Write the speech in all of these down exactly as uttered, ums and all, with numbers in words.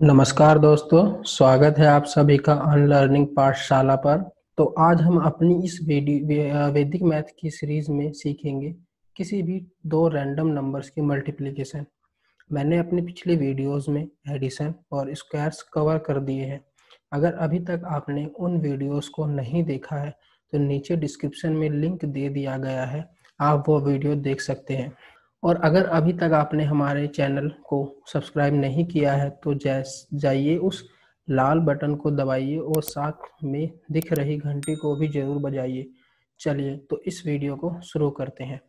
नमस्कार दोस्तों, स्वागत है आप सभी का अनलर्निंग पाठशाला पर। तो आज हम अपनी इस वीडियो वे- वैदिक मैथ की सीरीज में सीखेंगे किसी भी दो रैंडम नंबर्स की मल्टीप्लिकेशन। मैंने अपनी पिछली वीडियोस में एडिशन और स्क्वायर्स कवर कर दिए हैं। अगर अभी तक आपने उन वीडियोस को नहीं देखा है तो नीचे डिस्क्रिप्शन में लिंक दे दिया गया है, आप वो वीडियो देख सकते हैं। और अगर अभी तक आपने हमारे चैनल को सब्सक्राइब नहीं किया है तो जैस जाइए उस लाल बटन को दबाइए और साथ में दिख रही घंटी को भी जरूर बजाइए। चलिए तो इस वीडियो को शुरू करते हैं।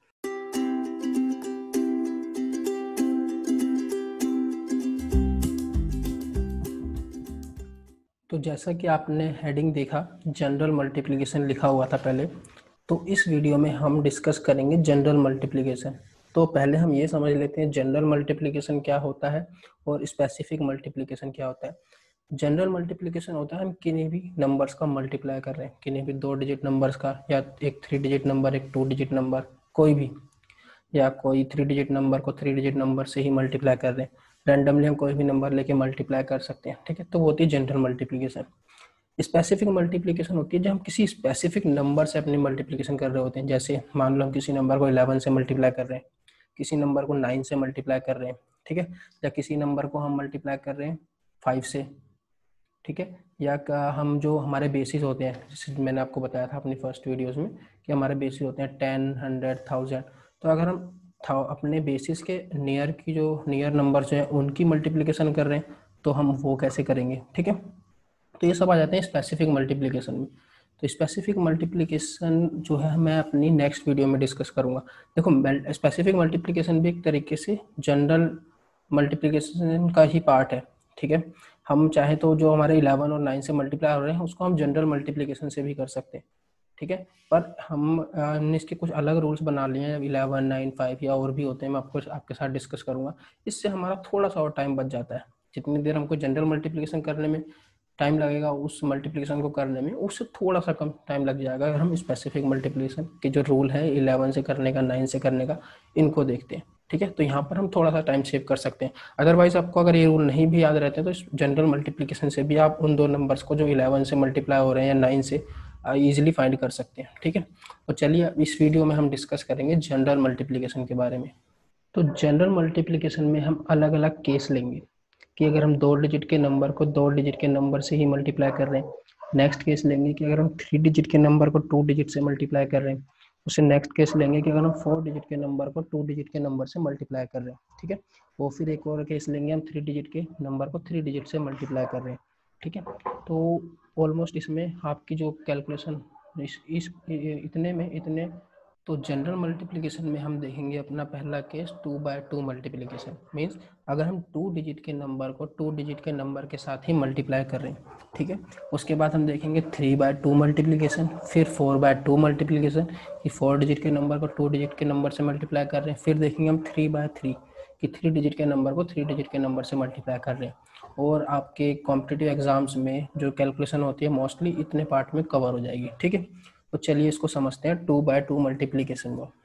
तो जैसा कि आपने हेडिंग देखा, जनरल मल्टीप्लिकेशन लिखा हुआ था पहले, तो इस वीडियो में हम डिस्कस करेंगे जनरल मल्टीप्लिकेशन। तो पहले हम ये समझ लेते हैं जनरल मल्टीप्लिकेशन क्या होता है और स्पेसिफिक मल्टीप्लिकेशन क्या होता है। जनरल मल्टीप्लिकेशन होता है हम किन्हीं भी नंबर्स का मल्टीप्लाई कर रहे हैं, किन्हीं भी दो डिजिट नंबर्स का, या एक थ्री डिजिट नंबर, एक टू डिजिट नंबर, कोई भी, या कोई थ्री डिजिट नंबर को थ्री डिजिट नंबर से ही मल्टीप्लाई कर रहे हैं। रैंडमली हम कोई भी नंबर लेके मल्टीप्लाई कर सकते हैं, ठीक है। तो वो होती है जनरल मल्टीप्लिकेशन। स्पेसिफिक मल्टीप्लिकेशन होती है जब हम किसी स्पेसिफिक नंबर से अपनी मल्टीप्लिकेशन कर रहे होते हैं। जैसे मान लो हम किसी नंबर को इलेवन से मल्टीप्लाई कर रहे हैं, किसी नंबर को नाइन से मल्टीप्लाई कर रहे हैं, ठीक है, या किसी नंबर को हम मल्टीप्लाई कर रहे हैं फाइव से, ठीक है, या हम जो हमारे बेसिस होते हैं, जैसे मैंने आपको बताया था अपनी फर्स्ट वीडियोस में कि हमारे बेसिस होते हैं टेन, हंड्रेड, थाउजेंड। तो अगर हम अपने बेसिस के नियर की जो नियर नंबर जो है उनकी मल्टीप्लिकेशन कर रहे हैं तो हम वो कैसे करेंगे, ठीक है। तो ये सब आ जाते हैं स्पेसिफिक मल्टीप्लिकेशन में। तो स्पेसिफिक मल्टीप्लिकेशन जो है मैं अपनी नेक्स्ट वीडियो में डिस्कस करूंगा। देखो, स्पेसिफिक मल्टीप्लिकेशन भी एक तरीके से जनरल मल्टीप्लिकेशन का ही पार्ट है, ठीक है। हम चाहे तो जो हमारे इलेवन और नाइन से मल्टीप्लाई हो रहे हैं उसको हम जनरल मल्टीप्लिकेशन से भी कर सकते हैं, ठीक है। पर हम हमने इसके कुछ अलग रूल्स बना लिए हैं, इलेवन, नाइन, फाइव या और भी होते हैं, मैं आपको आपके साथ डिस्कस करूंगा। इससे हमारा थोड़ा सा और टाइम बच जाता है। जितनी देर हमको जनरल मल्टीप्लिकेशन करने में टाइम लगेगा उस मल्टीप्लिकेशन को करने में, उससे थोड़ा सा कम टाइम लग जाएगा अगर हम स्पेसिफिक मल्टीप्लिकेशन के जो रूल है इलेवन से करने का, नाइन से करने का, इनको देखते हैं, ठीक है। तो यहाँ पर हम थोड़ा सा टाइम सेव कर सकते हैं। अदरवाइज आपको अगर ये रूल नहीं भी याद रहते हैं तो जनरल मल्टीप्लिकेशन से भी आप उन दो नंबर्स को जो इलेवन से मल्टीप्लाई हो रहे हैं या नाइन से ईजिली फाइंड कर सकते हैं, ठीक है। तो चलिए इस वीडियो में हम डिस्कस करेंगे जनरल मल्टीप्लिकेशन के बारे में। तो जनरल मल्टीप्लिकेशन में हम अलग अलग केस लेंगे कि अगर हम दो डिजिट के नंबर को दो डिजिट के नंबर से ही मल्टीप्लाई कर रहे हैं। नेक्स्ट केस लेंगे कि अगर हम थ्री डिजिट के नंबर को टू डिजिट से मल्टीप्लाई कर रहे हैं। उससे नेक्स्ट केस लेंगे कि अगर हम फोर डिजिट के नंबर को टू डिजिट के नंबर से मल्टीप्लाई कर रहे हैं, ठीक है। वो फिर एक और केस लेंगे हम थ्री डिजिट के नंबर को थ्री डिजिट से मल्टीप्लाई कर रहे हैं, ठीक है। तो ऑलमोस्ट इसमें आपकी जो कैलकुलेशन इस, इस इतने में इतने तो जनरल मल्टीप्लिकेशन में हम देखेंगे अपना पहला case two by two multiplication. Means अगर हम टू डिजिट के नंबर को टू डिजिट के नंबर के साथ ही मल्टीप्लाई कर रहे हैं, ठीक है। उसके बाद हम देखेंगे थ्री बाय टू मल्टीप्लिकेशन, फिर फोर बाय टू मल्टीप्लिकेशन कि फोर डिजिट के नंबर को टू डिजिट के नंबर से मल्टीप्लाई कर रहे हैं। फिर देखेंगे हम थ्री बाय थ्री कि थ्री डिजिट के नंबर को थ्री डिजिट के नंबर से मल्टीप्लाई कर रहे हैं। और आपके कॉम्पिटिटिव एग्जाम्स में जो कैलकुलेशन होती है मोस्टली इतने पार्ट में कवर हो जाएगी, ठीक है। तो चलिए इसको समझते हैं टू बाय टू मल्टीप्लीकेशन को।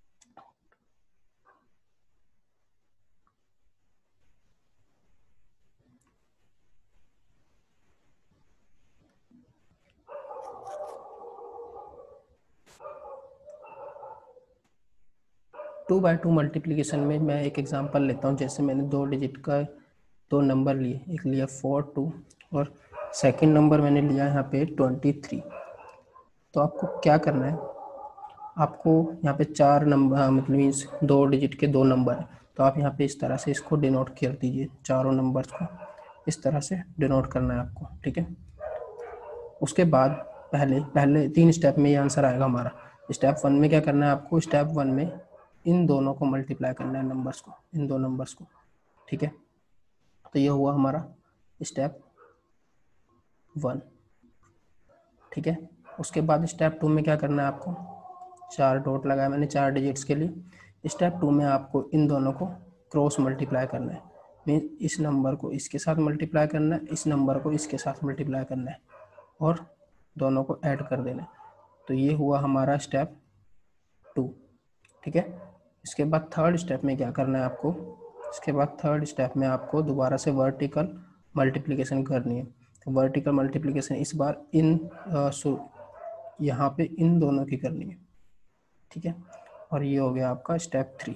टू बाय टू मल्टीप्लीकेशन में मैं एक एग्जांपल लेता हूँ। जैसे मैंने दो डिजिट का दो नंबर लिए, एक लिया फोर टू और सेकंड नंबर मैंने लिया यहाँ पे ट्वेंटी थ्री। तो आपको क्या करना है, आपको यहाँ पे चार नंबर मतलब मीन्स दो डिजिट के दो नंबर है, तो आप यहाँ पे इस तरह से इसको डिनोट कर दीजिए। चारों नंबर्स को इस तरह से डिनोट करना है आपको, ठीक है। उसके बाद पहले पहले तीन स्टेप में ये आंसर आएगा हमारा। स्टेप वन में क्या करना है आपको, स्टेप वन में इन दोनों को मल्टीप्लाई करना है, नंबर्स को, इन दो नंबर्स को, ठीक है। तो ये हुआ हमारा स्टेप वन, ठीक है। उसके बाद स्टेप टू में क्या करना है आपको, चार डॉट लगाया मैंने चार डिजिट्स के लिए। स्टेप टू में आपको इन दोनों को क्रॉस मल्टीप्लाई करना है। मीन इस नंबर को इसके साथ मल्टीप्लाई करना है, इस नंबर को इसके साथ मल्टीप्लाई करना है और दोनों को ऐड कर देना है। तो ये हुआ हमारा स्टेप टू, ठीक है। इसके बाद थर्ड स्टेप में क्या करना है आपको, इसके बाद थर्ड स्टेप में आपको दोबारा से वर्टिकल मल्टीप्लिकेशन करनी है। तो वर्टिकल मल्टीप्लिकेशन इस बार इन सो यहाँ पे इन दोनों की करनी है, ठीक है। और ये हो गया आपका स्टेप थ्री।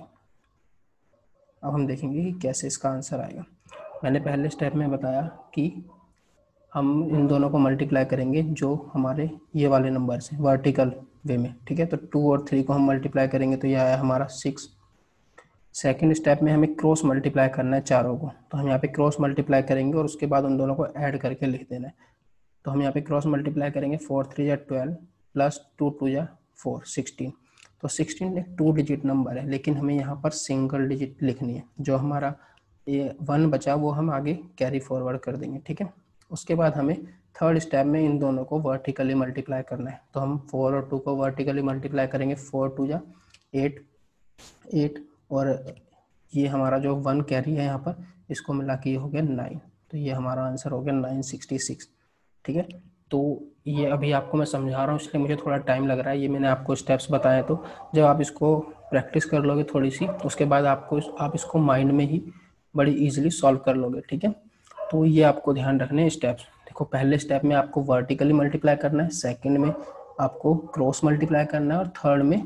अब हम देखेंगे कि कैसे इसका आंसर आएगा। मैंने पहले स्टेप में बताया कि हम इन दोनों को मल्टीप्लाई करेंगे जो हमारे ये वाले नंबर से वर्टिकल वे में, ठीक है। तो टू और थ्री को हम मल्टीप्लाई करेंगे तो ये आया हमारा सिक्स। सेकेंड स्टेप में हमें क्रॉस मल्टीप्लाई करना है चारों को, तो हम यहाँ पे क्रॉस मल्टीप्लाई करेंगे और उसके बाद उन दोनों को ऐड करके लिख देना है। तो हम यहाँ पे क्रॉस मल्टीप्लाई करेंगे, फोर थ्री या ट्वेल्व प्लस टू टू या फोर सिक्सटीन। तो सिक्सटीन एक टू डिजिट नंबर है, लेकिन हमें यहाँ पर सिंगल डिजिट लिखनी है। जो हमारा ये वन बचा वो हम आगे कैरी फॉरवर्ड कर देंगे, ठीक है। उसके बाद हमें थर्ड स्टेप में इन दोनों को वर्टिकली मल्टीप्लाई करना है। तो हम फोर और टू को वर्टिकली मल्टीप्लाई करेंगे, फोर टू या एट एट और ये हमारा जो वन कैरी है यहाँ पर इसको मिला के ये हो गया नाइन। तो ये हमारा आंसर हो गया नाइन सिक्सटी सिक्स, ठीक है। तो ये अभी आपको मैं समझा रहा हूँ इसलिए मुझे थोड़ा टाइम लग रहा है। ये मैंने आपको स्टेप्स बताए, तो जब आप इसको प्रैक्टिस कर लोगे थोड़ी सी, उसके बाद आपको आप इसको माइंड में ही बड़ी इजीली सॉल्व कर लोगे, ठीक है। तो ये आपको ध्यान रखने हैं स्टेप्स। देखो पहले स्टेप में आपको वर्टिकली मल्टीप्लाई करना है, सेकेंड में आपको क्रॉस मल्टीप्लाई करना है और थर्ड में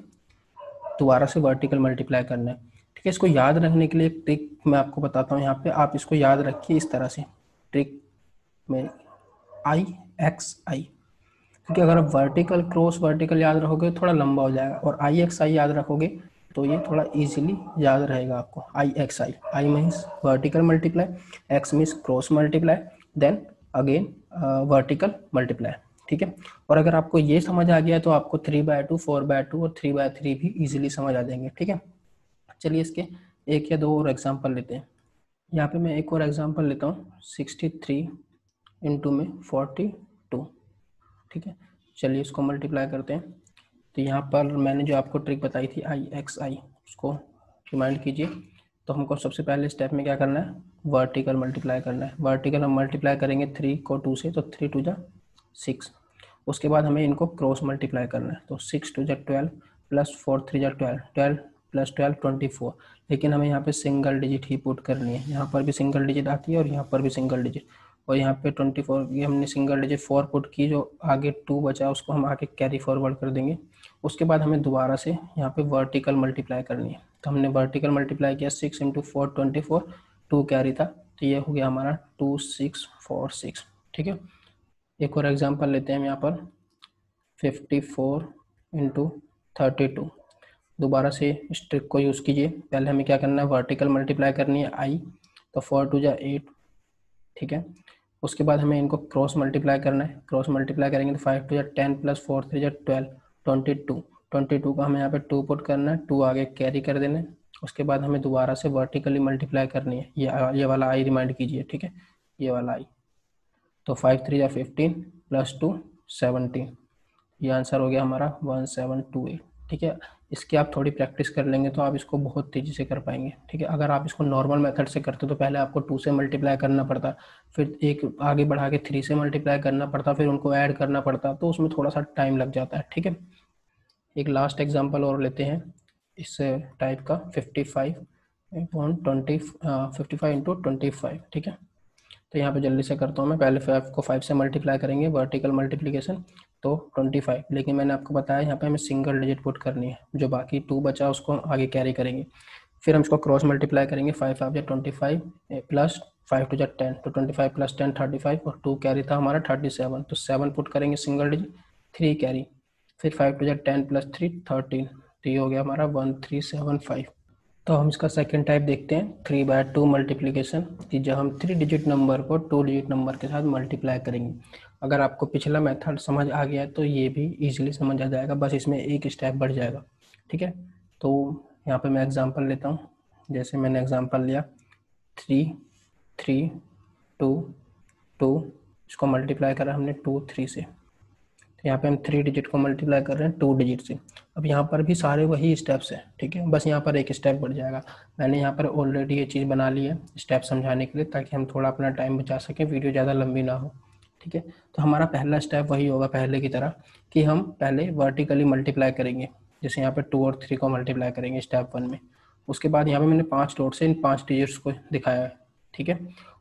दोबारा से वर्टिकल मल्टीप्लाई करना है, ठीक है। इसको याद रखने के लिए एक ट्रिक मैं आपको बताता हूँ यहाँ पे, आप इसको याद रखिए इस तरह से ट्रिक में, आई एक्स आई, क्योंकि अगर आप वर्टिकल क्रॉस वर्टिकल याद रखोगे थोड़ा लंबा हो जाएगा, और आई एक्स आई याद रखोगे तो ये थोड़ा इजीली याद रहेगा आपको। I X I, I means vertical multiply, X means cross multiply, then again vertical multiply, ठीक है। और अगर आपको ये समझ आ गया तो आपको three by two, four by two और थ्री बाय थ्री भी इजीली समझ आ जाएंगे, ठीक है। चलिए इसके एक या दो और एग्जाम्पल लेते हैं। यहाँ पे मैं एक और एग्जाम्पल लेता हूँ, सिक्सटी थ्री इंटू में फोर्टी टू, ठीक है। चलिए इसको मल्टीप्लाई करते हैं। तो यहाँ पर मैंने जो आपको ट्रिक बताई थी आई एक्स आई, उसको रिमाइंड कीजिए। तो हमको सबसे पहले स्टेप में क्या करना है, वर्टिकल मल्टीप्लाई करना है। वर्टिकल हम मल्टीप्लाई करेंगे थ्री को टू से, तो थ्री टू जा सिक्स। उसके बाद हमें इनको क्रॉस मल्टीप्लाई करना है, तो सिक्स टू जा ट्वेल्व प्लस फोर थ्री जा twelve, twelve plus twelve twenty four. लेकिन हमें यहाँ पे सिंगल डिजिट ही पुट करनी है, यहाँ पर भी सिंगल डिजिट आती है और यहाँ पर भी सिंगल डिजिट, और यहाँ पे ट्वेंटी फोर ये हमने सिंगल डिजिट फोर पुट की, जो आगे टू बचा उसको हम आगे कैरी फॉरवर्ड कर देंगे। उसके बाद हमें दोबारा से यहाँ पे वर्टिकल मल्टीप्लाई करनी है। तो हमने वर्टिकल मल्टीप्लाई किया, six into four twenty four, two carry था तो ये हो गया हमारा टू सिक्स फोर सिक्स, ठीक है। एक और एग्जाम्पल लेते हैं हम यहाँ पर, fifty four into thirty two. दोबारा से इस ट्रिक को यूज़ कीजिए। पहले हमें क्या करना है, वर्टिकल मल्टीप्लाई करनी है आई, तो फोर टू जा एट, ठीक है। उसके बाद हमें इनको क्रॉस मल्टीप्लाई करना है, क्रॉस मल्टीप्लाई करेंगे तो फाइव टू या टेन प्लस फोर थ्री या twelve, twenty two. Twenty two का हमें यहाँ पे टू पुट करना है, टू आगे कैरी कर देना है। उसके बाद हमें दोबारा से वर्टिकली मल्टीप्लाई करनी है, ये ये वाला आई रिमाइंड कीजिए, ठीक है, ये वाला आई। तो फाइव थ्री या फिफ्टीन प्लस टू सेवनटीन, ये आंसर हो गया हमारा वन सेवन टू एट, ठीक है। इसकी आप थोड़ी प्रैक्टिस कर लेंगे तो आप इसको बहुत तेज़ी से कर पाएंगे, ठीक है। अगर आप इसको नॉर्मल मेथड से करते तो पहले आपको टू से मल्टीप्लाई करना पड़ता, फिर एक आगे बढ़ा के थ्री से मल्टीप्लाई करना पड़ता, फिर उनको ऐड करना पड़ता, तो उसमें थोड़ा सा टाइम लग जाता है, ठीक है। एक लास्ट एग्जाम्पल और लेते हैं इस टाइप का, fifty five upon twenty fifty five into twenty five, ठीक है। तो यहाँ पे जल्दी से करता हूँ मैं, पहले फाइव को फाइव से मल्टीप्लाई करेंगे वर्टिकल मल्टीप्लिकेशन, तो ट्वेंटी फाइव। लेकिन मैंने आपको बताया यहाँ पे हमें सिंगल डिजिट पुट करनी है, जो बाकी टू बचा उसको आगे कैरी करेंगे। फिर हम इसको क्रॉस मल्टीप्लाई करेंगे, फाइव फाइव या twenty five plus five two जा टेन, तो twenty five plus ten thirty five, और टू कैरी था हमारा थर्टी सेवन, तो सेवन पुट करेंगे सिंगल डिजिट, थ्री कैरी, फिर फाइव टू जा टेन प्लस थ्री थर्टीन, तो ये हो गया हमारा वन थ्री सेवन फाइव। तो हम इसका सेकेंड टाइप देखते हैं, थ्री बाय टू मल्टीप्लिकेशन, कि जब हम थ्री डिजिट नंबर को टू डिजिट नंबर के साथ मल्टीप्लाई करेंगे। अगर आपको पिछला मेथड समझ आ गया है तो ये भी इजीली समझ आ जाएगा, बस इसमें एक स्टेप बढ़ जाएगा, ठीक है। तो यहाँ पे मैं एग्जांपल लेता हूँ, जैसे मैंने एग्जांपल लिया थ्री थ्री टू टू, इसको मल्टीप्लाई करा हमने टू थ्री से, तो यहाँ पे हम थ्री डिजिट को मल्टीप्लाई कर रहे हैं टू डिजिट से। अब यहाँ पर भी सारे वही स्टेप्स हैं, ठीक है, बस यहाँ पर एक स्टेप बढ़ जाएगा। मैंने यहाँ पर ऑलरेडी ये चीज़ बना ली है स्टेप समझाने के लिए, ताकि हम थोड़ा अपना टाइम बचा सकें, वीडियो ज़्यादा लंबी ना हो, ठीक है। तो हमारा पहला स्टेप वही होगा पहले की तरह, कि हम पहले वर्टिकली मल्टीप्लाई करेंगे, जैसे यहाँ पर टू और थ्री को मल्टीप्लाई करेंगे स्टेप वन में। उसके बाद यहाँ पर मैंने पाँच डॉट से इन पाँच डिजिट्स को दिखाया है, ठीक है।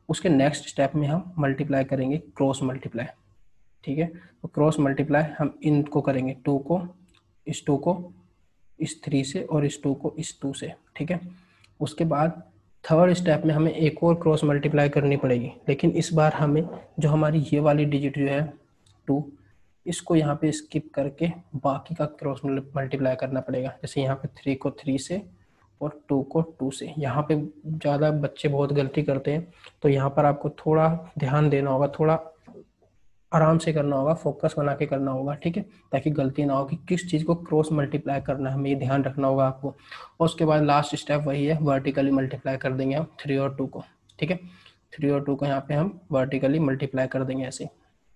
उसके नेक्स्ट स्टेप में हम मल्टीप्लाई करेंगे क्रॉस मल्टीप्लाई, ठीक है। तो क्रॉस मल्टीप्लाई हम इनको करेंगे, टू को इस टू को इस थ्री से और इस टू को इस टू से, ठीक है। उसके बाद थर्ड स्टेप में हमें एक और क्रॉस मल्टीप्लाई करनी पड़ेगी, लेकिन इस बार हमें जो हमारी ये वाली डिजिट जो है टू, इसको यहाँ पे स्किप करके बाकी का क्रॉस मल्टीप्लाई करना पड़ेगा। जैसे यहाँ पे थ्री को थ्री से और टू को टू से। यहाँ पे ज़्यादा बच्चे बहुत गलती करते हैं, तो यहाँ पर आपको थोड़ा ध्यान देना होगा, थोड़ा आराम से करना होगा, फोकस बना के करना होगा, ठीक है, ताकि गलती ना हो कि किस चीज़ को क्रॉस मल्टीप्लाई करना है, हमें ये ध्यान रखना होगा आपको। और उसके बाद लास्ट स्टेप वही है, वर्टिकली मल्टीप्लाई कर देंगे हम थ्री और टू को, ठीक है। थ्री और टू को यहाँ पे हम वर्टिकली मल्टीप्लाई कर देंगे ऐसे,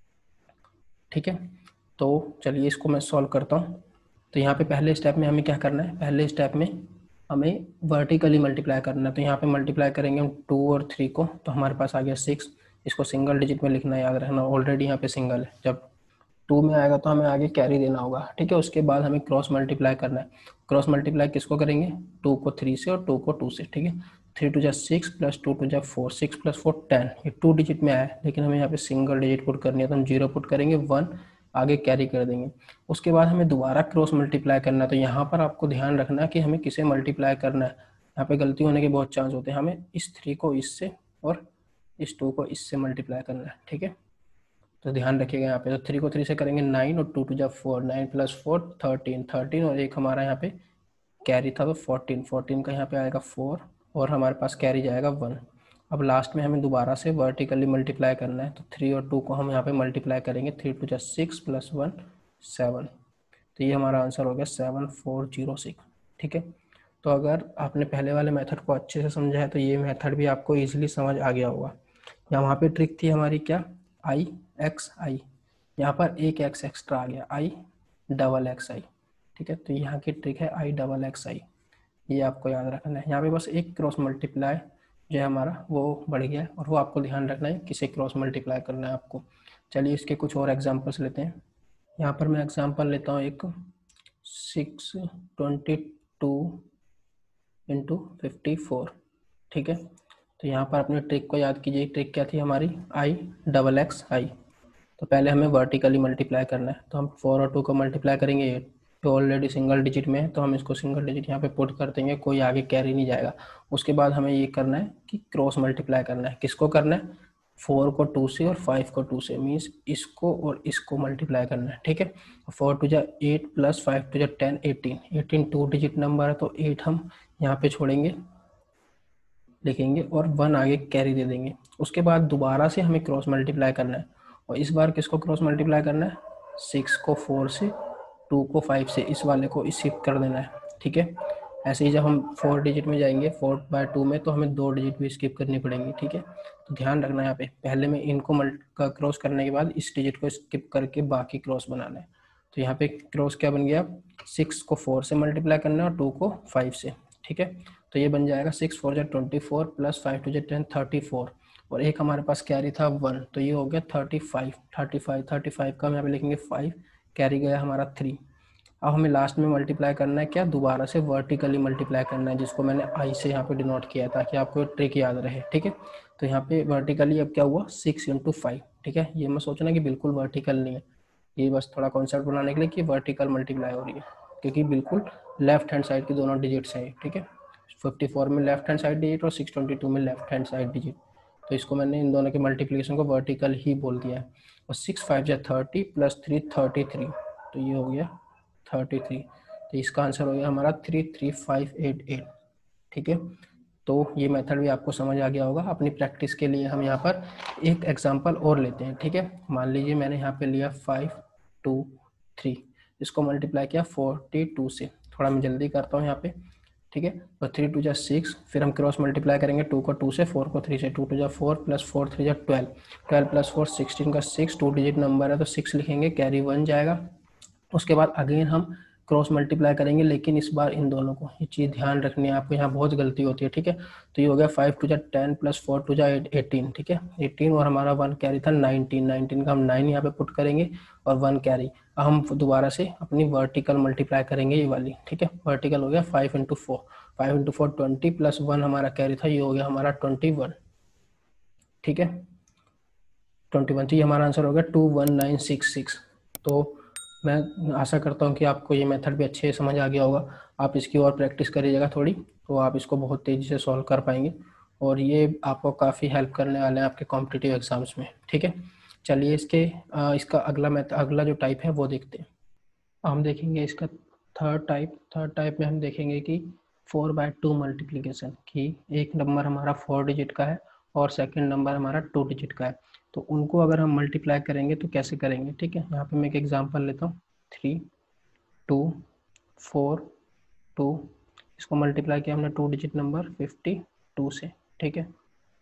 ठीक है। तो चलिए इसको मैं सॉल्व करता हूँ। तो यहाँ पे पहले स्टेप में हमें क्या करना है, पहले स्टेप में हमें वर्टिकली मल्टीप्लाई करना है। तो यहाँ पे मल्टीप्लाई करेंगे हम टू और थ्री को, तो हमारे पास आ गया सिक्स। इसको सिंगल डिजिट में लिखना, याद रखना, ऑलरेडी यहाँ पे सिंगल है। जब टू में आएगा तो हमें आगे कैरी देना होगा, ठीक है। उसके बाद हमें क्रॉस मल्टीप्लाई करना है। क्रॉस मल्टीप्लाई किसको करेंगे, टू को थ्री से और टू को टू से, ठीक है। थ्री टू जा सिक्स प्लस टू टू जा four, six plus four ten. ये टू डिजिट में आया है, लेकिन हमें यहाँ पे सिंगल डिजिट पुट करनी है, तो हम जीरो पुट करेंगे, वन आगे कैरी कर देंगे। उसके बाद हमें दोबारा क्रॉस मल्टीप्लाई करना है। तो यहाँ पर आपको ध्यान रखना है कि हमें किसे मल्टीप्लाई करना है। यहाँ पे गलती होने के बहुत चांस होते हैं। हमें इस थ्री को इससे और इस टू को इससे मल्टीप्लाई करना है, ठीक है। तो ध्यान रखिएगा यहाँ पे, तो थ्री को थ्री से करेंगे नाइन और टू टू जा four, nine plus four thirteen, thirteen और एक हमारा यहाँ पे कैरी था तो फोर्टीन, फोर्टीन का यहाँ पे आएगा फोर और हमारे पास कैरी जाएगा वन। अब लास्ट में हमें दोबारा से वर्टिकली मल्टीप्लाई करना है। तो थ्री और टू को हम यहाँ पे मल्टीप्लाई करेंगे, थ्री टू जा सिक्स प्लस वन सेवन। तो ये हमारा आंसर हो गया सेवन फोर जीरो सिक्स, ठीक है। तो अगर आपने पहले वाले मेथड को अच्छे से समझा है तो ये मेथड भी आपको ईजिली समझ आ गया होगा। यहाँ वहाँ पे ट्रिक थी हमारी क्या, आई एक्स आई, यहाँ पर एक एक्स एक्स्ट्रा आ गया, आई डबल एक्स आई, ठीक है। तो यहाँ की ट्रिक है आई डबल एक्स आई, ये आपको याद रखना है। यहाँ पे बस एक क्रॉस मल्टीप्लाई जो है हमारा वो बढ़ गया है और वो आपको ध्यान रखना है किसे क्रॉस मल्टीप्लाई करना है आपको। चलिए इसके कुछ और एग्जांपल्स लेते हैं। यहाँ पर मैं एग्जांपल लेता हूँ एक, six twenty two into fifty four, ठीक है। तो यहाँ पर अपने ट्रिक को याद कीजिए, ट्रिक क्या थी हमारी, आई डबल एक्स आई। तो पहले हमें वर्टिकली मल्टीप्लाई करना है, तो हम फोर और टू को मल्टीप्लाई करेंगे, एट, तो ऑलरेडी सिंगल डिजिट में है तो हम इसको सिंगल डिजिट यहाँ पे पुट कर देंगे, कोई आगे कैरी नहीं जाएगा। उसके बाद हमें ये करना है कि क्रॉस मल्टीप्लाई करना है। किसको करना है, फोर को टू से और फाइव को टू से, मीन्स इसको और इसको मल्टीप्लाई करना है, ठीक है। फोर टू जा एट प्लस फाइव टू जा ten, eighteen, eighteen two digit number है तो एट हम यहाँ पे छोड़ेंगे, लिखेंगे और वन आगे कैरी दे देंगे। उसके बाद दोबारा से हमें क्रॉस मल्टीप्लाई करना है और इस बार किसको क्रॉस मल्टीप्लाई करना है, सिक्स को फोर से, टू को फाइव से, इस वाले को स्किप कर देना है, ठीक है। ऐसे ही जब हम फोर डिजिट में जाएंगे, फोर बाय टू में, तो हमें दो डिजिट भी स्किप करनी पड़ेंगी, ठीक है। तो ध्यान रखना यहाँ पे, पहले में इनको मल्टी क्रॉस करने के बाद इस डिजिट को स्किप करके बाकी क्रॉस बनाना है। तो यहाँ पे क्रॉस क्या बन गया, सिक्स को फोर से मल्टीप्लाई करना है और टू को फाइव से, ठीक है। तो ये बन जाएगा सिक्स फोर जा twenty four plus five two जा टेन, थर्टी फोर और एक हमारे पास कैरी था वन, तो ये हो गया thirty five, thirty five, thirty five का हम यहाँ पे लिखेंगे फाइव, कैरी गया हमारा थ्री। अब हमें लास्ट में मल्टीप्लाई करना है क्या, दोबारा से वर्टिकली मल्टीप्लाई करना है, जिसको मैंने आई से यहाँ पे डिनोट किया ताकि आपको ट्रिक याद रहे, ठीक है। तो यहाँ पे वर्टिकली अब क्या हुआ, सिक्स इंटू फाइव, ठीक है। ये मैं सोचना कि बिल्कुल वर्टिकल नहीं है, ये बस थोड़ा कॉन्सेप्ट बनाने के लिए कि वर्टिकल मल्टीप्लाई हो रही है, क्योंकि बिल्कुल लेफ्ट हैंड साइड की दोनों डिजिट्स हैं, ठीक है। फिफ्टी फोर में लेफ्ट हैंड साइड डिजिट और सिक्स ट्वेंटी टू में लेफ्ट हैंड साइड डिजिट, तो इसको मैंने इन दोनों के मल्टीप्लिकेशन को वर्टिकल ही बोल दिया है। और सिक्स फाइव जा thirty plus three thirty three, तो ये हो गया थर्टी थ्री, तो इसका आंसर हो गया हमारा three three five eight eight, ठीक है। तो ये मेथड भी आपको समझ आ गया होगा। अपनी प्रैक्टिस के लिए हम यहाँ पर एक एग्जांपल और लेते हैं, ठीक है। मान लीजिए मैंने यहाँ पे लिया फाइव टू थ्री, इसको मल्टीप्लाई किया फोर्टी टू से, थोड़ा मैं जल्दी करता हूँ यहाँ पे, ठीक है। तो थ्री टू जा सिक्स, फिर हम क्रॉस मल्टीप्लाई करेंगे टू को टू से, फोर को थ्री से, टू टू जा फोर प्लस फोर थ्री जा twelve, twelve plus four sixteen का सिक्स, टू डिजिट नंबर है तो सिक्स लिखेंगे, कैरी वन जाएगा। उसके बाद अगेन हम क्रॉस मल्टीप्लाई करेंगे, लेकिन इस बार इन दोनों को, ये चीज़ ध्यान रखनी है आपको, यहाँ बहुत गलती होती है, ठीक है। तो ये हो गया फाइव टू जा टेन प्लस फोर टू जा एटीन, ठीक है, एटीन और हमारा वन कैरी था नाइनटीन, नाइनटीन का हम नाइन यहाँ पे पुट करेंगे और वन कैरी। अब हम दोबारा से अपनी वर्टिकल मल्टीप्लाई करेंगे ये वाली, ठीक है। वर्टिकल हो गया five into four, five into four twenty plus one हमारा कैरी था, ये हो गया हमारा ट्वेंटी वन, ठीक है, ट्वेंटी वन, तो ये हमारा आंसर होगा two one nine six six. तो मैं आशा करता हूँ कि आपको ये मेथड भी अच्छे से समझ आ गया होगा। आप इसकी और प्रैक्टिस करिएगा थोड़ी, तो आप इसको बहुत तेज़ी से सॉल्व कर पाएंगे और ये आपको काफ़ी हेल्प करने वाले हैं आपके कॉम्पिटिटिव एग्जाम्स में। ठीक है, चलिए इसके आ, इसका अगला मेथड, अगला जो टाइप है वो देखते हैं। हम देखेंगे इसका थर्ड टाइप। थर्ड टाइप में हम देखेंगे कि फोर बाय टू मल्टीप्लीकेशन, कि एक नंबर हमारा फोर डिजिट का है और सेकंड नंबर हमारा टू डिजिट का है, तो उनको अगर हम मल्टीप्लाई करेंगे तो कैसे करेंगे। ठीक है, यहाँ पे मैं एक एग्जांपल लेता हूँ, थ्री टू फोर टू, इसको मल्टीप्लाई किया हमने two digit number fifty two से। ठीक है,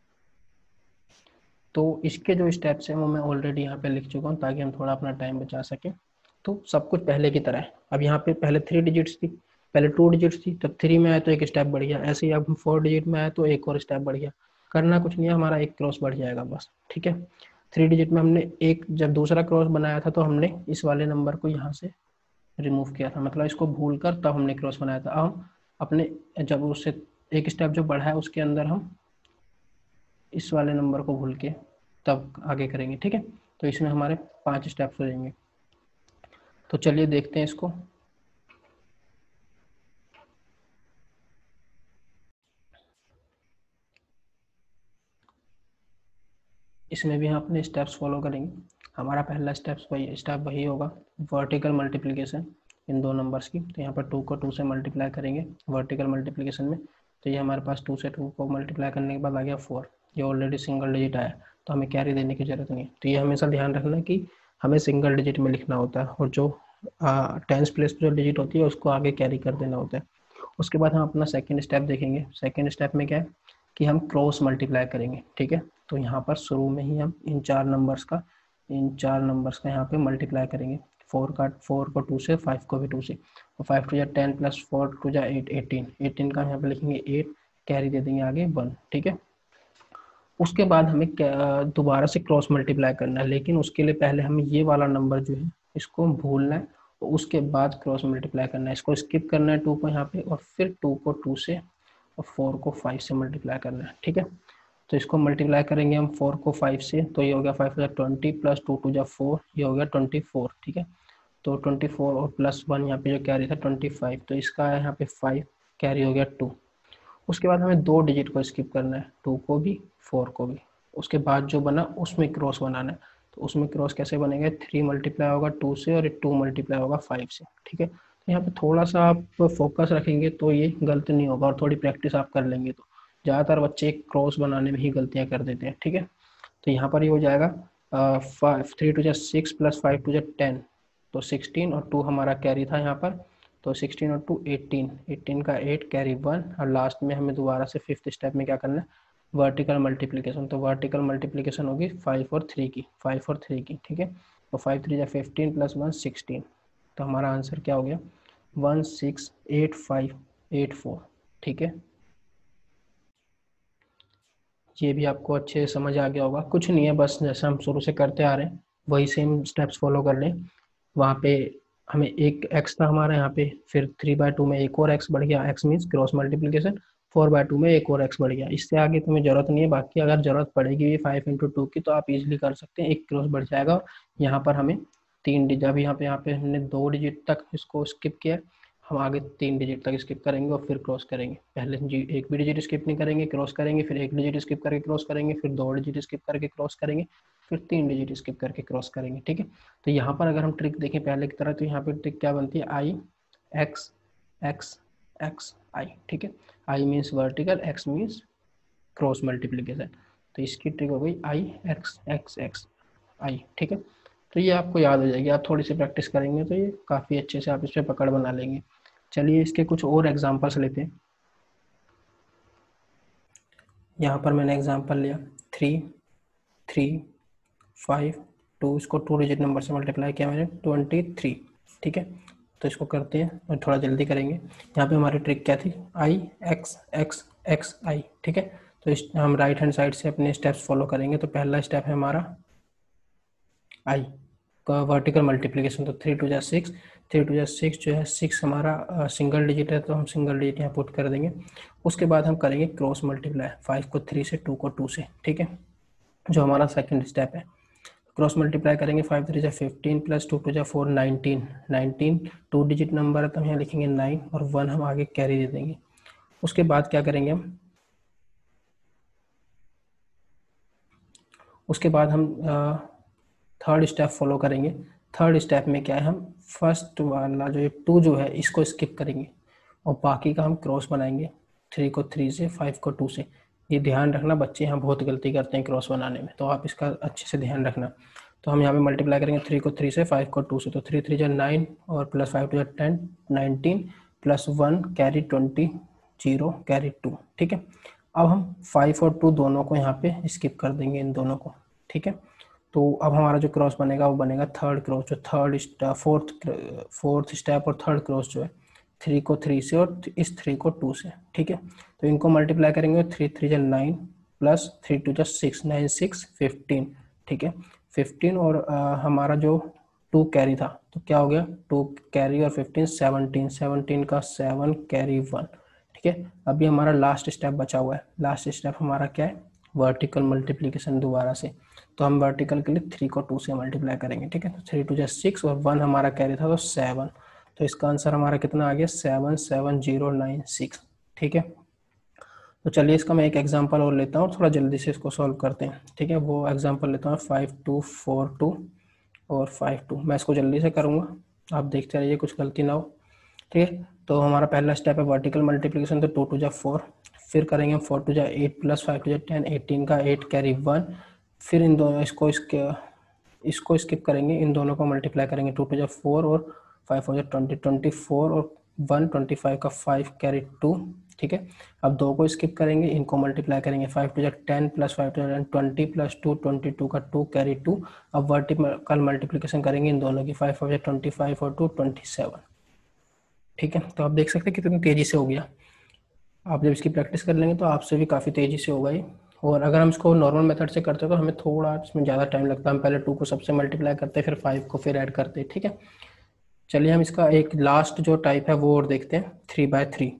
तो इसके जो स्टेप्स हैं वो मैं ऑलरेडी यहाँ पे लिख चुका हूँ ताकि हम थोड़ा अपना टाइम बचा सकें। तो सब कुछ पहले की तरह है। अब यहाँ पे पहले थ्री डिजिट्स थी, पहले टू डिजिट्स थी, तब थ्री में आया तो एक स्टेप बढ़ गया, ऐसे ही अब हम फोर डिजिट में आया तो एक और स्टेप बढ़ गया। करना कुछ नहीं है, हमारा एक क्रॉस बढ़ जाएगा बस। ठीक है, थ्री डिजिट में हमने एक, जब दूसरा क्रॉस बनाया था तो हमने इस वाले नंबर को यहाँ से रिमूव किया था, मतलब इसको भूल कर तब हमने क्रॉस बनाया था। अब हम अपने जब उससे एक स्टेप जो बढ़ा है उसके अंदर हम इस वाले नंबर को भूल के तब आगे करेंगे। ठीक है, तो इसमें हमारे पांच स्टेप्स हो जाएंगे। तो चलिए देखते हैं इसको। इसमें भी हम अपने स्टेप्स फॉलो करेंगे। हमारा पहला स्टेप्स वही स्टेप वही होगा, वर्टिकल मल्टीप्लिकेशन इन दो नंबर्स की। तो यहाँ पर टू को टू से मल्टीप्लाई करेंगे वर्टिकल मल्टीप्लिकेशन में, तो ये हमारे पास टू से टू को मल्टीप्लाई करने के बाद आ गया फोर, ये ऑलरेडी सिंगल डिजिट आया तो हमें कैरी देने की जरूरत नहीं है। तो ये हमेशा ध्यान रखना कि हमें सिंगल डिजिट में लिखना होता है और जो टेंस प्लेस जो डिजिट होती है उसको आगे कैरी कर देना होता है। उसके बाद हम अपना सेकेंड स्टेप देखेंगे। सेकेंड स्टेप में क्या है कि हम क्रॉस मल्टीप्लाई करेंगे। ठीक है, तो यहाँ पर शुरू में ही हम इन चार नंबर्स का इन चार नंबर्स का यहाँ पे मल्टीप्लाई करेंगे। फोर का फोर को टू से, फाइव को भी टू से, और फाइव टू जा टेन प्लस फोर टू जा एट, एटीन, एटीन का यहाँ पे लिखेंगे एट, कैरी दे देंगे आगे वन। ठीक है, उसके बाद हमें दोबारा से क्रॉस मल्टीप्लाई करना है, लेकिन उसके लिए पहले हमें ये वाला नंबर जो है इसको भूलना है और उसके बाद क्रॉस मल्टीप्लाई करना है। इसको स्किप करना है टू को यहाँ पे, और फिर टू को टू से और फोर को फाइव से मल्टीप्लाई करना है। ठीक है, तो इसको मल्टीप्लाई करेंगे हम फोर को फाइव से, तो ये हो गया फाइव हजार ट्वेंटी प्लस टू टू जा फोर, ये हो गया ट्वेंटी फोर। ठीक है, तो ट्वेंटी फोर और प्लस वन यहाँ पे जो कैरी था ट्वेंटी फाइव, तो इसका यहाँ पे फाइव कैरी हो गया टू। उसके बाद हमें दो डिजिट को स्किप करना है, टू को भी फोर को भी। उसके बाद जो बना उसमें क्रॉस बनाना है, तो उसमें क्रॉस कैसे बनेगा, थ्री मल्टीप्लाई होगा टू से और टू मल्टीप्लाई होगा फाइव से। ठीक है, तो यहाँ पे थोड़ा सा आप फोकस रखेंगे तो ये गलत नहीं होगा और थोड़ी प्रैक्टिस आप कर लेंगे तो। ज़्यादातर बच्चे क्रॉस बनाने में ही गलतियाँ कर देते हैं। ठीक है, तो यहाँ पर ये हो जाएगा फाइव, थ्री टू जा सिक्स प्लस फाइव टू जा टेन, तो सिक्सटीन और टू हमारा कैरी था यहाँ पर, तो सिक्सटीन और टू एटीन, एटीन का एट कैरी वन, और लास्ट में हमें दोबारा से फिफ्थ स्टेप में क्या करना है, वर्टिकल मल्टीप्लिकेशन। तो वर्टिकल मल्टीप्लिकेशन होगी फाइव और थ्री की, फाइव और थ्री की। ठीक है, तो फाइव थ्री या फिफ्टीन प्लस वन सिक्सटीन, तो हमारा आंसर क्या हो गया, one six eight five eight four. ठीक है, ये भी आपको अच्छे से समझ आ गया होगा। कुछ नहीं है, बस जैसे हम शुरू से करते आ रहे हैं वही सेम स्टेप्स फॉलो कर लें। वहाँ पे हमें एक एक्स था हमारा यहाँ पे, फिर थ्री बाय टू में एक और एक्स बढ़ गया, X means cross multiplication, four by two में एक और एक्स बढ़ गया। इससे आगे तुम्हें जरूरत नहीं है, बाकी अगर जरूरत पड़ेगी फाइव इंटू टू की तो आप इजीली कर सकते हैं, एक क्रॉस बढ़ जाएगा। यहाँ पर हमें तीन डिजिट, अभी यहाँ पे यहाँ पे हमने दो डिजिट तक इसको स्किप किया, हम आगे तीन डिजिट तक स्किप करेंगे और फिर क्रॉस करेंगे। पहले जी एक भी डिजिट स्किप नहीं करेंगे, क्रॉस करेंगे, फिर एक डिजिट स्किप करके क्रॉस करेंगे, फिर दो डिजिट स्किप करके क्रॉस करेंगे, फिर तीन डिजिट स्किप करके क्रॉस करेंगे। ठीक है, तो यहाँ पर अगर हम ट्रिक देखें पहले की तरह, तो यहाँ पर ट्रिक क्या बनती है, I X X X I. ठीक है, I means vertical, X means cross multiplication, तो इसकी ट्रिक हो गई I X X X I. ठीक है, तो ये आपको याद हो जाएगी, आप थोड़ी सी प्रैक्टिस करेंगे तो ये काफ़ी अच्छे से आप इस पर पकड़ बना लेंगे। चलिए इसके कुछ और एग्जांपल्स लेते हैं। यहाँ पर मैंने एग्जांपल लिया थ्री थ्री फाइव टू, इसको टू डिजिट नंबर से मल्टीप्लाई किया मैंने ट्वेंटी थ्री। ठीक है, तो इसको करते हैं और थोड़ा जल्दी करेंगे। यहाँ पे हमारी ट्रिक क्या थी, I X X X I. ठीक है, तो इस हम राइट हैंड साइड से अपने स्टेप्स फॉलो करेंगे। तो पहला स्टेप है हमारा आई का वर्टिकल मल्टीप्लिकेशन, तो थ्री टू जा सिक्स, थ्री टू जा सिक्स जो है, सिक्स हमारा सिंगल डिजिट है तो हम सिंगल डिजिट यहाँ पुट कर देंगे। उसके बाद हम करेंगे क्रॉस मल्टीप्लाई, फाइव को थ्री से, टू को टू से। ठीक है, जो हमारा सेकंड स्टेप है। क्रॉस मल्टीप्लाई करेंगे, फाइव थ्री जा फिफ्टीन प्लस टू टू जा four nineteen, nineteen two digit number है तो हम यहाँ लिखेंगे नाइन और वन हम आगे कैरी दे देंगे। उसके बाद क्या करेंगे हम, उसके बाद हम थर्ड स्टेप फॉलो करेंगे। थर्ड स्टेप में क्या है, हम फर्स्ट वाला जो टू जो है इसको स्किप करेंगे और बाकी का हम क्रॉस बनाएंगे, थ्री को थ्री से, फाइव को टू से। ये ध्यान रखना, बच्चे यहाँ बहुत गलती करते हैं क्रॉस बनाने में, तो आप इसका अच्छे से ध्यान रखना। तो हम यहाँ पे मल्टीप्लाई करेंगे थ्री को थ्री से, फाइव को टू से, तो थ्री थ्री जा नाइन और प्लस फाइव टू जा ten, nineteen plus one carry twenty, zero carry two. ठीक है, अब हम फाइव और टू दोनों को यहाँ पे स्किप कर देंगे, इन दोनों को। ठीक है, तो अब हमारा जो क्रॉस बनेगा वो बनेगा थर्ड क्रॉस, जो थर्ड फोर्थ फोर्थ स्टेप और थर्ड क्रॉस जो है थ्री को थ्री से और इस थ्री को टू से। ठीक है, तो इनको मल्टीप्लाई करेंगे, थ्री थ्री जा नाइन प्लस थ्री टू जा सिक्स, नाइन सिक्स फिफ्टीन। ठीक है, फिफ्टीन और आ, हमारा जो टू कैरी था तो क्या हो गया, टू कैरी और फिफ्टीन सेवनटीन, सेवनटीन का सेवन कैरी वन। ठीक है, अभी हमारा लास्ट स्टेप बचा हुआ है। लास्ट स्टेप हमारा क्या है, वर्टिकल मल्टीप्लिकेशन दोबारा से। तो हम वर्टिकल के लिए थ्री को टू से मल्टीप्लाई करेंगे। ठीक है, तो थ्री टू जा सिक्स और वन हमारा कैरी था तो सेवन, तो इसका आंसर हमारा कितना आ गया, seven seven zero nine six. ठीक है, तो चलिए इसका मैं एक एग्जांपल और लेता हूँ, थोड़ा जल्दी से इसको सॉल्व करते हैं। ठीक है, वो एग्जांपल लेता हूँ फाइव टू फोर टू और फाइव टू। मैं इसको जल्दी से करूँगा, आप देखते रहिए कुछ गलती ना हो। ठीक है, तो हमारा पहला स्टेप है वर्टिकल मल्टीप्लिकेशन, तो टू टू जा फोर, फिर करेंगे हम फोर टू जा एट प्लस फाइव टू जा टेन, एटीन का एट कैरी वन, फिर इन दोनों इसको इसके इसको स्किप करेंगे, इन दोनों को मल्टीप्लाई करेंगे, टू टू जा फोर और फाइव हो जा ट्वेंटी, ट्वेंटी फोर और वन, ट्वेंटी फाइव का फाइव कैरी टू। ठीक है, अब दो को स्किप करेंगे, इनको मल्टीप्लाई करेंगे, फाइव टू जा टेन प्लस फाइव टू जा ten, twenty plus two, twenty two का टू कैरी टू। अब वर्टिकल मल्टीप्लिकेशन करेंगे इन दोनों की, फाइव हो जा ट्वेंटी फाइव और टू ट्वेंटी सेवन। ठीक है, तो आप देख सकते हैं कितनी तेज़ी से हो गया। आप जब इसकी प्रैक्टिस कर लेंगे तो आपसे भी काफ़ी तेज़ी से होगा ये। और अगर हम इसको नॉर्मल मेथड से करते हैं तो हमें थोड़ा इसमें ज़्यादा टाइम लगता है। हम पहले टू को सबसे मल्टीप्लाई करते हैं, फिर फाइव को फिर ऐड करते हैं। ठीक है, चलिए हम इसका एक लास्ट जो टाइप है वो और देखते हैं, थ्री बाय थ्री।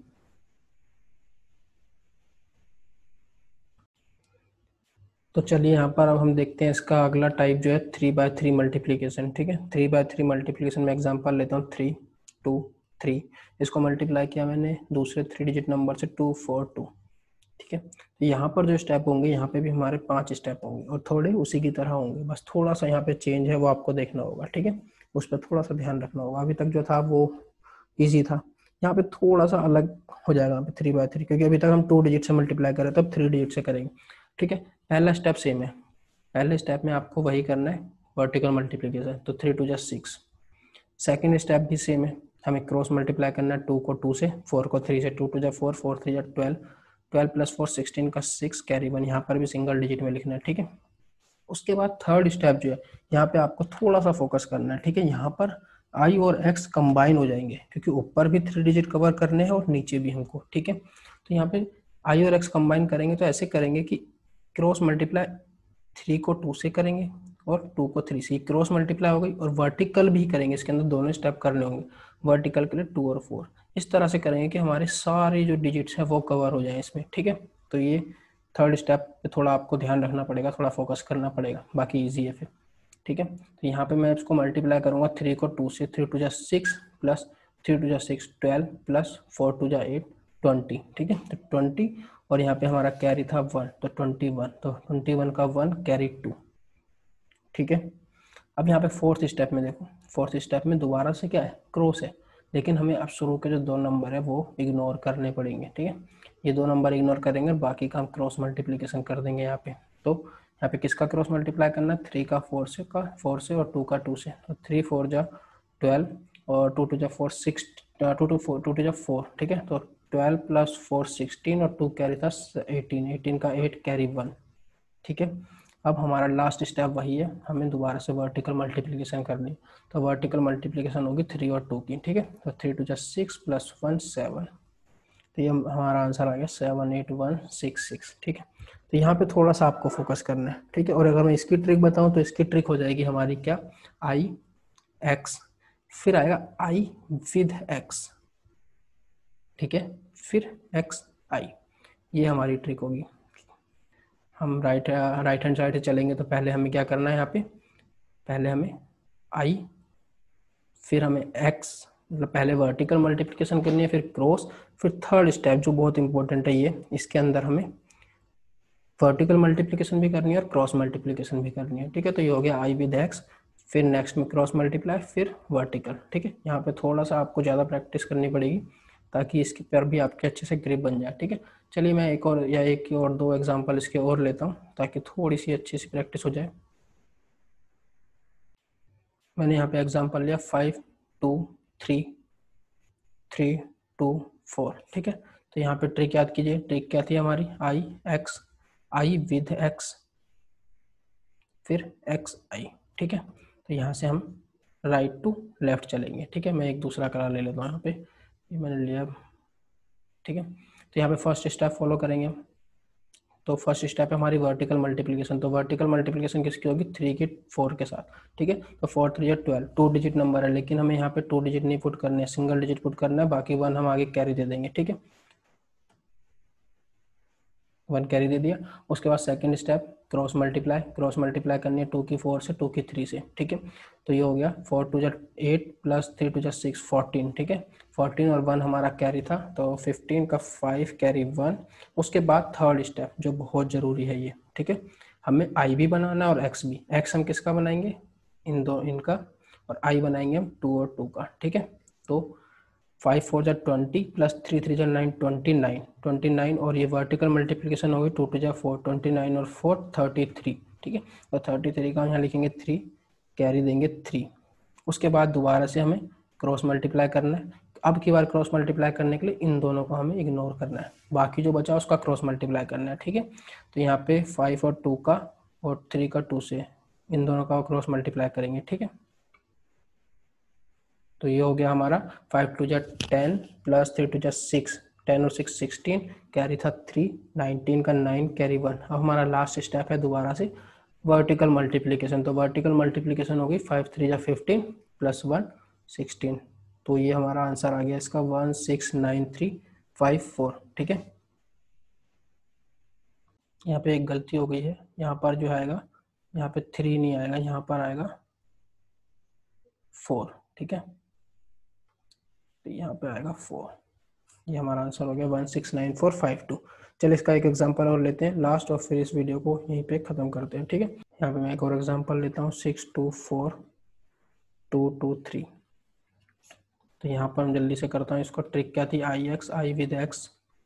तो चलिए यहाँ पर अब हम देखते हैं इसका अगला टाइप जो है थ्री बाय थ्री मल्टीप्लीकेशन। ठीक है, थ्री बाय थ्री मल्टीप्लीकेशन में एग्जांपल लेता हूँ, थ्री टू थ्री, इसको मल्टीप्लाई किया मैंने दूसरे थ्री डिजिट नंबर से, टू फोर टू। ठीक है, तो यहाँ पर जो स्टेप होंगे यहाँ पे भी हमारे पांच स्टेप होंगे और थोड़े उसी की तरह होंगे, बस थोड़ा सा यहाँ पे चेंज है वो आपको देखना होगा। ठीक है, उस पर थोड़ा सा ध्यान रखना होगा। अभी तक जो था वो इजी था, यहाँ पे थोड़ा सा अलग हो जाएगा यहाँ पे थ्री बाय थ्री, क्योंकि अभी तक हम टू डिजिट से मल्टीप्लाई कर रहे थे, अब थ्री डिजिट से करेंगे। ठीक है, पहला स्टेप सेम है, पहले स्टेप में आपको वही करना है, वर्टिकल मल्टीप्लीकेशन, तो थ्री टू जा सिक्स। सेकेंड स्टेप भी सेम है, हमें क्रॉस मल्टीप्लाई करना है, टू को टू से, फोर को थ्री से, टू टू जा फोर, फोर थ्री जा twelve, twelve plus four sixteen का सिक्स कैरी वन, यहाँ पर भी सिंगल डिजिट में लिखना है। ठीक है, उसके बाद थर्ड स्टेप जो है यहाँ पे आपको थोड़ा सा फोकस करना है। ठीक है, यहाँ पर आई और एक्स कंबाइन हो जाएंगे, क्योंकि ऊपर भी थ्री डिजिट कवर करने हैं और नीचे भी हमको। ठीक है, तो यहाँ पे आई और एक्स कंबाइन करेंगे तो ऐसे करेंगे कि क्रॉस मल्टीप्लाई थ्री को टू से करेंगे और टू को थ्री से, क्रॉस मल्टीप्लाई हो गई, और वर्टिकल भी करेंगे, इसके अंदर दोनों स्टेप करने होंगे। वर्टिकल के लिए टू और फोर, इस तरह से करेंगे कि हमारे सारे जो डिजिट्स हैं वो कवर हो जाए इसमें। ठीक है, तो ये थर्ड स्टेप पे थोड़ा आपको ध्यान रखना पड़ेगा, थोड़ा फोकस करना पड़ेगा, बाकी इजी है फिर। ठीक है, तो यहाँ पे मैं इसको मल्टीप्लाई करूंगा थ्री को टू से, थ्री टू जा सिक्स प्लस थ्री टू जा six twelve plus four two जा एट ट्वेंटी। ठीक है, तो ट्वेंटी और यहाँ पे हमारा कैरी था वन, तो ट्वेंटी वन, तो ट्वेंटी वन का वन कैरी टू। ठीक है, अब यहाँ पे फोर्थ स्टेप में देखो, फोर्थ स्टेप में दोबारा से क्या है, क्रॉस है, लेकिन हमें अब शुरू के जो दो नंबर है वो इग्नोर करने पड़ेंगे। ठीक है, ये दो नंबर इग्नोर करेंगे, बाकी का हम क्रॉस मल्टीप्लिकेशन कर देंगे यहाँ पे। तो यहाँ पे किसका क्रॉस मल्टीप्लाई करना है, थ्री का फोर से, का फोर से और टू का टू से, तो थ्री फोर जा ट्वेल्व और टू टू जा four six, two two four two two जा फोर। ठीक है, तो ट्वेल्व प्लस फोर सिक्सटीन और टू कैरी था एटीन, एटीन का एट कैरी वन। ठीक है, अब हमारा लास्ट स्टेप वही है, हमें दोबारा से वर्टिकल मल्टीप्लिकेशन करनी, तो वर्टिकल मल्टीप्लिकेशन होगी थ्री और टू की। ठीक है, तो थ्री टू जा सिक्स प्लस वन सेवन, तो ये हमारा आंसर आ गया seven eight one six six. ठीक है, तो यहाँ पे थोड़ा सा आपको फोकस करना है। ठीक है, और अगर मैं इसकी ट्रिक बताऊँ तो इसकी ट्रिक हो जाएगी हमारी क्या, आई एक्स, फिर आएगा आई विद एक्स। ठीक है, फिर एक्स आई, ये हमारी ट्रिक होगी। हम राइट राइट हैंड साइड से चलेंगे तो पहले हमें क्या करना है, यहाँ पे पहले हमें आई, फिर हमें एक्स, मतलब पहले वर्टिकल मल्टीप्लिकेशन करनी है, फिर क्रॉस, फिर थर्ड स्टेप जो बहुत इंपॉर्टेंट है ये, इसके अंदर हमें वर्टिकल मल्टीप्लिकेशन भी करनी है और क्रॉस मल्टीप्लिकेशन भी करनी है। ठीक है, तो ये हो गया आई विद एक्स, फिर नेक्स्ट में क्रॉस मल्टीप्लाई, फिर वर्टिकल। ठीक है, यहाँ पे थोड़ा सा आपको ज़्यादा प्रैक्टिस करनी पड़ेगी ताकि इसके पर भी आपके अच्छे से ग्रिप बन जाए। ठीक है, चलिए मैं एक और या एक और दो एग्जांपल इसके और लेता हूँ ताकि थोड़ी सी अच्छी सी प्रैक्टिस हो जाए। मैंने यहाँ पे एग्जांपल लिया five two three three two four. ठीक है, तो यहाँ पे ट्रिक याद कीजिए, ट्रिक क्या थी हमारी, I X, I with X, फिर एक्स आई। ठीक है, तो यहाँ से हम राइट टू लेफ्ट चलेंगे। ठीक है, मैं एक दूसरा कलर ले लेता हूँ, यहाँ पे ये मैंने लिया। ठीक है, तो यहाँ पे फर्स्ट स्टेप फॉलो करेंगे हम। तो फर्स्ट स्टेप है हमारी वर्टिकल मल्टीप्लिकेशन। तो वर्टिकल मल्टीप्लिकेशन किसकी होगी, थ्री की फोर के साथ। ठीक है, तो फोर थ्री या ट्वेल्व, टू डिजिट नंबर है, लेकिन हमें यहाँ पे टू डिजिट नहीं पुट करने हैं, सिंगल डिजिट पुट करना है, बाकी वन हम आगे कैरी दे देंगे। ठीक है, वन कैरी दे दिया। उसके बाद second step cross multiply, cross multiply करनी है टू की फोर से, टू की थ्री से। ठीक है, तो ये हो गया फोर टू जा एट प्लस थ्री टू जा सिक्स, फोर्टीन। ठीक है, फोर्टीन और वन हमारा कैरी था, तो फिफ्टीन का फाइव कैरी वन। उसके बाद थर्ड स्टेप जो बहुत ज़रूरी है ये। ठीक है, हमें आई भी बनाना है और एक्स भी। एक्स हम किसका बनाएंगे, इन दो इनका, और आई बनाएंगे हम टू और टू का। ठीक है, तो फाइव फोर जा ट्वेंटी प्लस थ्री थ्री जा nine, twenty nine, twenty nine, और ये वर्टिकल मल्टीप्लिकेशन होगी टू टू जा फोर, ट्वेंटी नाइन और फोर थर्टी थ्री। ठीक है, तो थर्टी थ्री का यहाँ लिखेंगे थ्री, कैरी देंगे थ्री। उसके बाद दोबारा से हमें क्रॉस मल्टीप्लाई करना है। अब की बार क्रॉस मल्टीप्लाई करने के लिए इन दोनों को हमें इग्नोर करना है, बाकी जो बचा उसका क्रॉस मल्टीप्लाई करना है। ठीक है, तो यहाँ पे फाइव और टू का और थ्री का टू से, इन दोनों का क्रॉस मल्टीप्लाई करेंगे। ठीक है, तो ये हो गया हमारा फाइव टू जा टेन प्लस थ्री टू जा सिक्स, टेन और सिक्स सिक्सटीन, कैरी था थ्री, नाइनटीन का नाइन कैरी वन। अब हमारा लास्ट स्टेप है दोबारा से वर्टिकल मल्टीप्लिकेशन। तो वर्टिकल मल्टीप्लिकेशन होगी फाइव थ्री जा फिफ्टीन प्लस वन सिक्सटीन। तो ये हमारा आंसर आ गया इसका one six nine three five four. ठीक है, यहाँ पे एक गलती हो गई है, यहाँ पर जो आएगा, यहाँ पे थ्री नहीं आएगा, यहाँ पर आएगा फोर। ठीक है, तो यहाँ पे आएगा फोर। ये हमारा आंसर हो गया one six nine four five two. चलिए इसका एक एग्जांपल और लेते हैं लास्ट, और फिर इस वीडियो को यहीं पे ख़त्म करते हैं। ठीक है, यहाँ पे मैं एक और एग्जांपल लेता हूँ six two four two two three. तो यहाँ पर हम जल्दी से करता हूँ इसको। ट्रिक क्या थी, I X, I with X,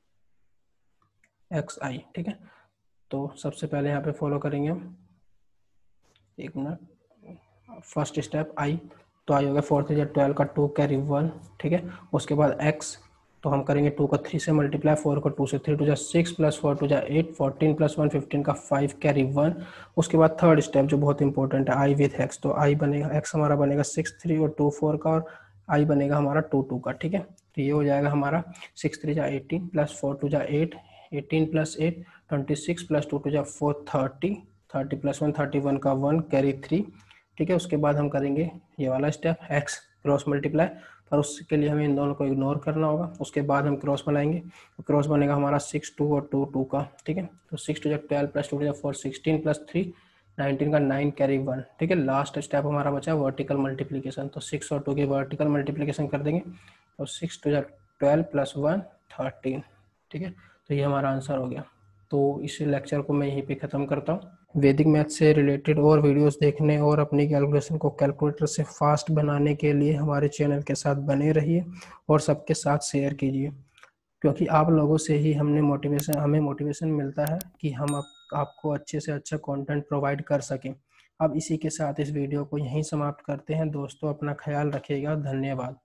X I. ठीक है, तो सबसे पहले यहाँ पे फॉलो करेंगे हम, एक मिनट, फर्स्ट स्टेप आई, तो आई हो गया फोर थ्री ट्वेल्व का टू कैरी वन। ठीक है, उसके बाद एक्स, तो हम करेंगे टू का थ्री से मल्टीप्लाई, फोर को टू से, थ्री टू जा सिक्स प्लस फोर टू जा eight, fourteen plus one fifteen का फाइव कैरी वन। उसके बाद थर्ड स्टेप जो बहुत इंपॉर्टेंट है, आई विथ एक्स, तो आई बनेगा, एक्स हमारा बनेगा सिक्स थ्री और टू फोर का, और आई बनेगा हमारा टू टू का। ठीक है, तो ये हो जाएगा हमारा सिक्स थ्री जा एटीन प्लस फोर टू जा eight, eighteen plus eight twenty six plus two two जा four thirty, thirty plus one thirty one का वन कैरी थ्री। ठीक है, उसके बाद हम करेंगे ये वाला स्टेप एक्स क्रॉस मल्टीप्लाई, पर उसके लिए हमें इन दोनों को इग्नोर करना होगा। उसके बाद हम क्रॉस बनाएंगे, तो क्रॉस बनेगा हमारा सिक्स टू और टू टू का। ठीक है, तो सिक्स टू जा ट्वेल्व प्लस टू टू जा four, sixteen plus three nineteen का नाइन कैरी वन। ठीक है, लास्ट स्टेप हमारा बचा वर्टिकल मल्टीप्लिकेशन, तो सिक्स और टू की वर्टिकल मल्टीप्लिकेशन कर देंगे, और सिक्स टू जा ट्वेल्व प्लस वन थर्टीन। ठीक है, तो ये हमारा आंसर हो गया। तो इस लेक्चर को मैं यहीं पे ख़त्म करता हूँ। वैदिक मैथ से रिलेटेड और वीडियोस देखने और अपनी कैलकुलेशन को कैलकुलेटर से फास्ट बनाने के लिए हमारे चैनल के साथ बने रहिए और सबके साथ शेयर कीजिए, क्योंकि आप लोगों से ही हमने मोटिवेशन हमें मोटिवेशन मिलता है कि हम आप, आपको अच्छे से अच्छा कंटेंट प्रोवाइड कर सकें। अब इसी के साथ इस वीडियो को यहीं समाप्त करते हैं दोस्तों, अपना ख्याल रखिएगा, धन्यवाद।